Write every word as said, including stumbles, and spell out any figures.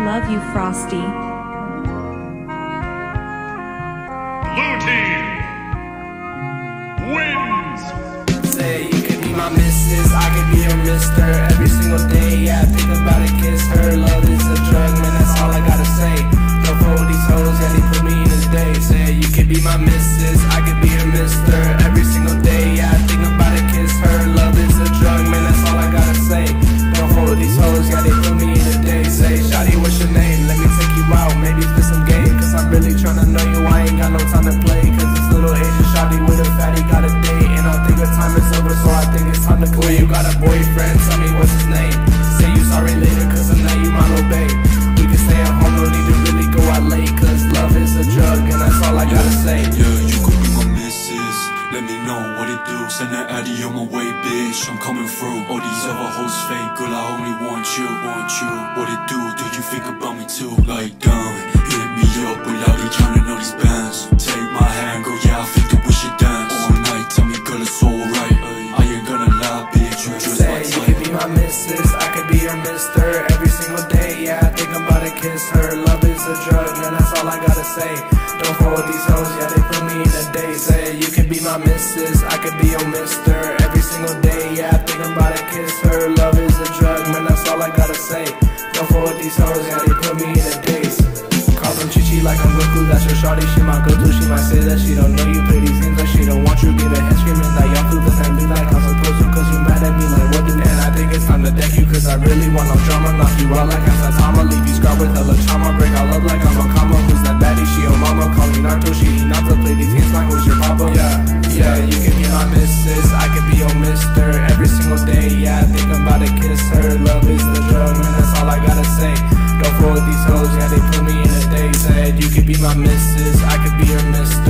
love you, Frostyy. Blue team wins. Say you could be my missus, I could be your mister. Every single day, yeah, I think about it, kiss her. Love is a drug, man, that's all I gotta say. Don't fuck with these hoes, yeah, they put me in a day. Say you could be my missus, I could be your mister. Every single day, yeah, I think about it, kiss her. Love is a drug, man, that's all I gotta say. Don't fuck with these hoes, yeah, they put me in a day. Say, shawty, what's your name? Let me take you out, maybe play some game. Cause I'm really tryna know you, I ain't got no time to play. Cause this little Asian shawty with a fatty got a date. And I think the time is over, so I think it's time to clear. You got a boyfriend, tell me what's his name. Say you sorry later, cause tonight you my little babe. We can stay at home, no need to really go out late. Cause love is a drug, and that's all I yeah, gotta say. Yeah, you could be my missus, let me know what it do. Send that addy on my way, bitch, I'm coming through. All these other hoes fake, girl, I only want you, want you. What it do, do you think about me too? Like, damn, hit me up, but loudly tryna know these bands. Take my hand, girl, yeah, I think that we should dance all night, tell me, girl, it's alright. I ain't gonna lie, bitch, you just say my type. You could be my missus, I could be your mister. Every single day, yeah, I think about it, kiss her. Love is a drug, man, that's all I gotta say. Don't fuck with these hoes, yeah, they put me in a day. Say you could be my missus, I could be your mister. Every single day, yeah, I think about it, kiss her. Love is a drug, man, that's all I gotta say. Don't fuck with these hoes, yeah, they put me in a daze. Call them Chi-Chi like I'm Goku, that's your shawty, she my go-to. She might say that she don't know you, play these games like she don't want you. Get a head screaming like y'all feel the same thing like I'm supposed to. Cause you mad at me like what do? And I think it's time to deck you, cause I really want no drama. Knock you out like I'm Satama, leave you scarred with hella trauma. Break all up like I'm a comma. Who's that baddie? She your mama, call me Naruto, she eat not to play these games like who's your papa? Yeah, yeah, you can be my missus, I could be your mister. Every single day, yeah, I think about it, kiss her. Love is the drug, man, that's all I gotta say. Don't fuck with these hoes, yeah, they put me in a day. Said you could be my missus, I could be your mister.